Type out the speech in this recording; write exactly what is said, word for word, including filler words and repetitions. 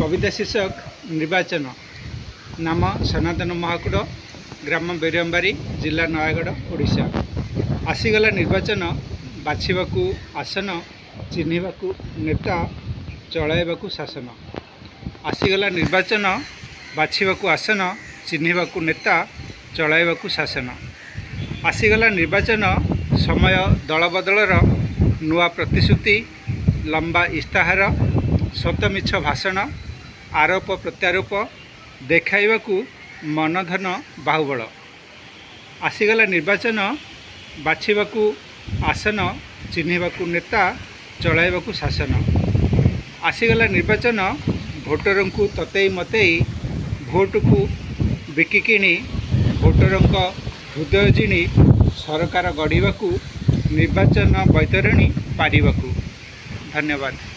कविता शीर्षक निर्वाचन। नाम सनातन महाकुड़, ग्राम बेरियम्बारी, जिला नयागढ़, ओडिशा। आसीगला निर्वाचन। बाछिबाकू आसन, चिन्हिबाकू नेता, चलाइबाकू शासन। आसीगला निर्वाचन। बाछिबाकू आसन, चिन्हिबाकू नेता, चलाइबाकू शासन। आसीगला निर्वाचन। समय दल बदलर नुआ प्रतिश्रुति, लंबा इस्ताहार, सतमिछ भाषण, आरोप प्रत्यारोप देखाइबाकू मनधन बाहुबल। आसीगला निर्वाचन। बाछिबाकू आसन, चिन्हिबाकू नेता, चलाइबाकू शासन। आसीगला निर्वाचन। भोटरंकू ततेई मतई भोट को बिकिकिणी भोटरंक हृदय जिणी सरकार गढ़िबाकू निर्वाचन बैतरणी पारिबाकू। धन्यवाद।